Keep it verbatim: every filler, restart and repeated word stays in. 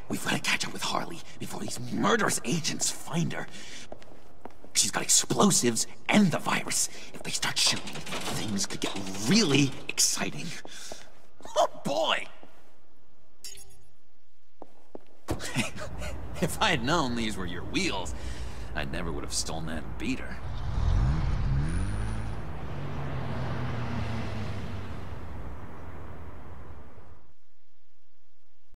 We've got to catch up with Harley before these murderous agents find her. She's got explosives and the virus. If they start shooting, things could get really exciting. Oh boy! If I had known these were your wheels, I never would have stolen that beater.